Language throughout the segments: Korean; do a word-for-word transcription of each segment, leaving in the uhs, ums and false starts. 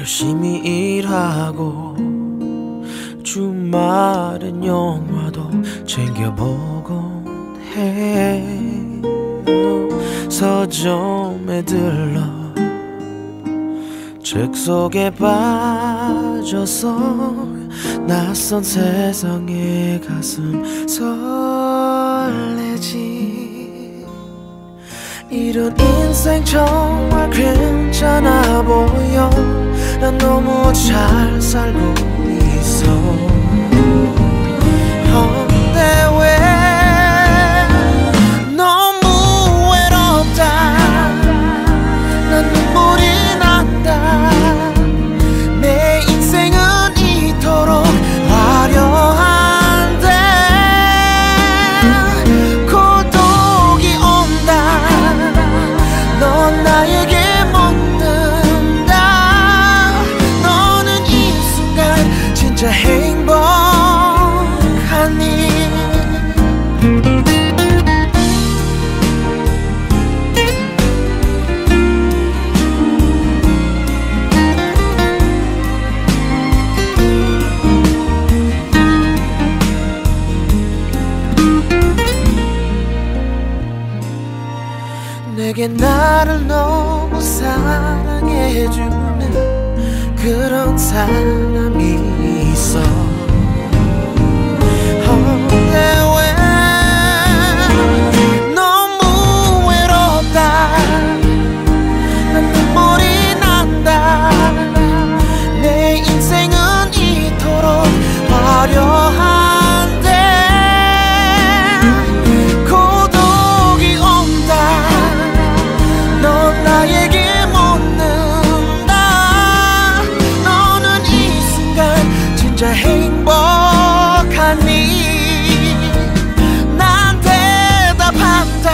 열심히 일하고 주말엔 영화도 챙겨보곤 해. 서점에 들러 책 속에 빠져서 낯선 세상에 가슴 설레지. 이런 인생 정말 괜찮아 보여. 난 너무 잘 살고 있어. 근데 왜 너무 외롭다. 난 눈물이 난다. 내 인생은 이토록 화려한데 고독이 온다. 넌 나에게 묻는다. 너는 이 순간 진짜 행복하니. 내게 나를 너무 사랑해주는 그런 사람이 있어. 근데 왜 너무 외롭다. 난 눈물이 난다. 내 인생은 이토록 화려한데 고독이 온다. 넌 나에게 묻는다. 너는 이 순간 진짜 행복하니. 난 대답한다.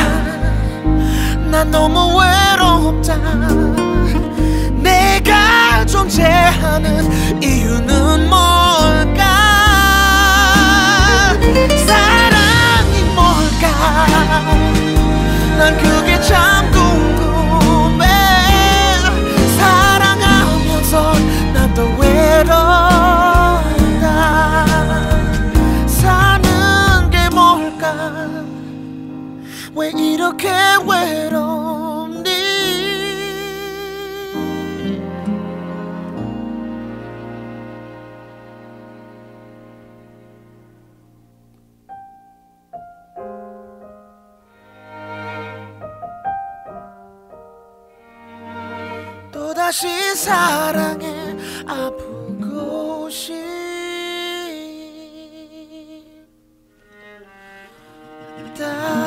난 너무 외롭다. 내가 존재하는 이유는 뭘까? 사랑이 뭘까? 난 그게 참 궁금해. 사랑하면서 난 또 외롭다. 사는 게 뭘까? 왜 이렇게 외롭니? 또다시 사랑에 아프고 싶다.